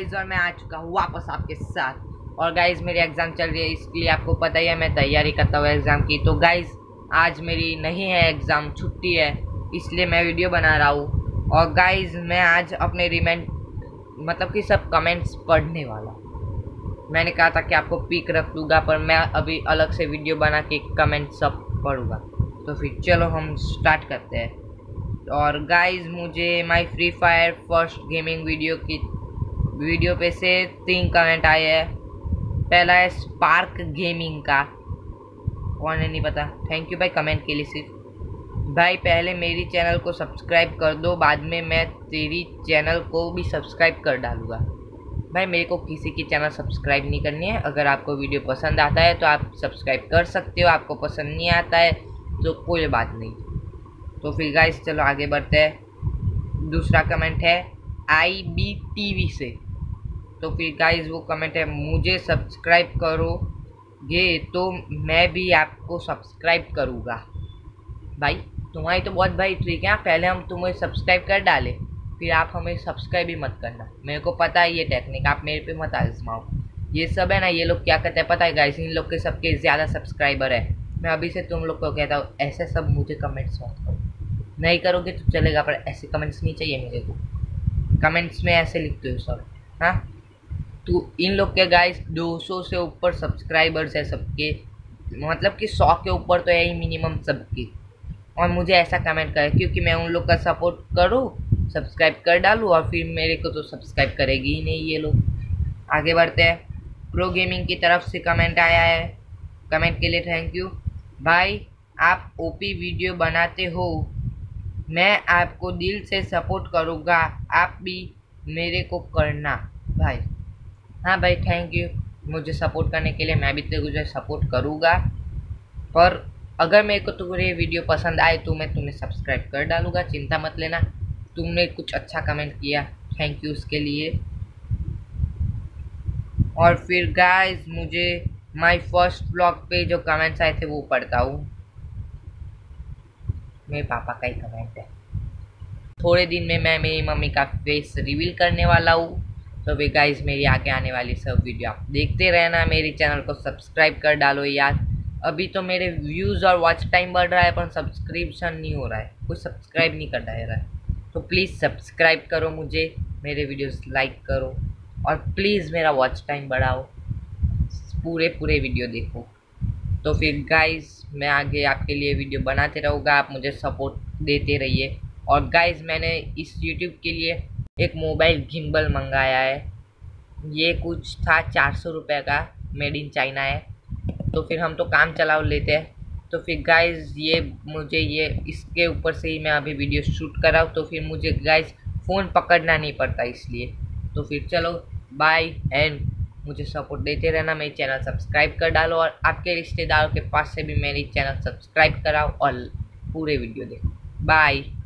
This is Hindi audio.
गाइज और मैं आ चुका हूँ वापस आपके साथ। और गाइज मेरी एग्ज़ाम चल रही है, इसलिए आपको पता ही है मैं तैयारी करता हूँ एग्ज़ाम की। तो गाइज आज मेरी नहीं है एग्ज़ाम, छुट्टी है, इसलिए मैं वीडियो बना रहा हूँ। और गाइज मैं आज अपने मतलब कि सब कमेंट्स पढ़ने वाला। मैंने कहा था कि आपको पिक रख लूँगा, पर मैं अभी अलग से वीडियो बना के कमेंट सब पढ़ूँगा। तो फिर चलो हम स्टार्ट करते हैं। और गाइज मुझे my Free Fire first gaming video पे से 3 कमेंट आए हैं। पहला है स्पार्क गेमिंग का, कौन है नहीं पता। थैंक यू भाई कमेंट के लिए। सिर्फ भाई पहले मेरी चैनल को सब्सक्राइब कर दो, बाद में मैं तेरी चैनल को भी सब्सक्राइब कर डालूँगा। भाई मेरे को किसी की चैनल सब्सक्राइब नहीं करनी है। अगर आपको वीडियो पसंद आता है तो आप सब्सक्राइब कर सकते हो, आपको पसंद नहीं आता है तो कोई बात नहीं। तो फिर गाइस चलो आगे बढ़ते हैं। दूसरा कमेंट है IBTV से। तो फिर गाइस वो कमेंट है, मुझे सब्सक्राइब करोगे तो मैं भी आपको सब्सक्राइब करूँगा। भाई तुम्हारी तो बहुत भाई ट्रिक है, पहले हम तुम्हें सब्सक्राइब कर डालें, फिर आप हमें सब्सक्राइब ही मत करना। मेरे को पता है ये टेक्निक, आप मेरे पे मत आजमाओ। ये सब है ना, ये लोग क्या करते हैं पता है गाइस, इन लोग के सबके ज़्यादा सब्सक्राइबर है। मैं अभी से तुम लोग को कहता हूँ ऐसे सब मुझे कमेंट्स मत करो। नहीं करोगे तो चलेगा, पर ऐसे कमेंट्स नहीं चाहिए मेरे को। कमेंट्स में ऐसे लिखते हो सब, हाँ। तो इन लोग के गाइस 200 से ऊपर सब्सक्राइबर्स है सबके, मतलब कि 100 के ऊपर तो है ही मिनिमम सबके। और मुझे ऐसा कमेंट करे क्योंकि मैं उन लोग का सपोर्ट करूँ, सब्सक्राइब कर डालूँ, और फिर मेरे को तो सब्सक्राइब करेगी ही नहीं ये लोग। आगे बढ़ते हैं। प्रो गेमिंग की तरफ से कमेंट आया है, कमेंट के लिए थैंक यू। भाई आप ओपी वीडियो बनाते हो, मैं आपको दिल से सपोर्ट करूँगा, आप भी मेरे को करना भाई। हाँ भाई थैंक यू मुझे सपोर्ट करने के लिए, मैं भी तुझे सपोर्ट करूँगा। पर अगर मेरे को तुम्हारी वीडियो पसंद आए तो मैं तुम्हें सब्सक्राइब कर डालूँगा, चिंता मत लेना। तुमने कुछ अच्छा कमेंट किया, थैंक यू उसके लिए। और फिर गाइस मुझे माय फर्स्ट ब्लॉग पे जो कमेंट्स आए थे वो पढ़ता हूँ। मेरे पापा का ही कमेंट है। थोड़े दिन में मैं मेरी मम्मी का फेस रिवील करने वाला हूँ। तो वे गाइस मेरी आगे आने वाली सब वीडियो आप देखते रहना, मेरी चैनल को सब्सक्राइब कर डालो यार। अभी तो मेरे व्यूज़ और वॉच टाइम बढ़ रहा है, पर सब्सक्रिप्शन नहीं हो रहा है, कोई सब्सक्राइब नहीं कर रहा है। तो प्लीज़ सब्सक्राइब करो मुझे, मेरे वीडियोस लाइक करो, और प्लीज़ मेरा वॉच टाइम बढ़ाओ, पूरे वीडियो देखो। तो फिर गाइस मैं आगे आपके लिए वीडियो बनाते रहूँगा, आप मुझे सपोर्ट देते रहिए। और गाइस मैंने इस यूट्यूब के लिए एक मोबाइल गिम्बल मंगाया है, ये कुछ था 400 रुपये का, मेड इन चाइना है। तो फिर हम तो काम चलाओ लेते हैं। तो फिर गाइस ये इसके ऊपर से ही मैं अभी वीडियो शूट कर रहा हूँ, तो फिर मुझे गाइस फ़ोन पकड़ना नहीं पड़ता इसलिए। तो फिर चलो बाय, एंड मुझे सपोर्ट देते रहना, मेरी चैनल सब्सक्राइब कर डालो, और आपके रिश्तेदारों के पास से भी मेरी चैनल सब्सक्राइब कराओ और पूरे वीडियो देखो। बाय।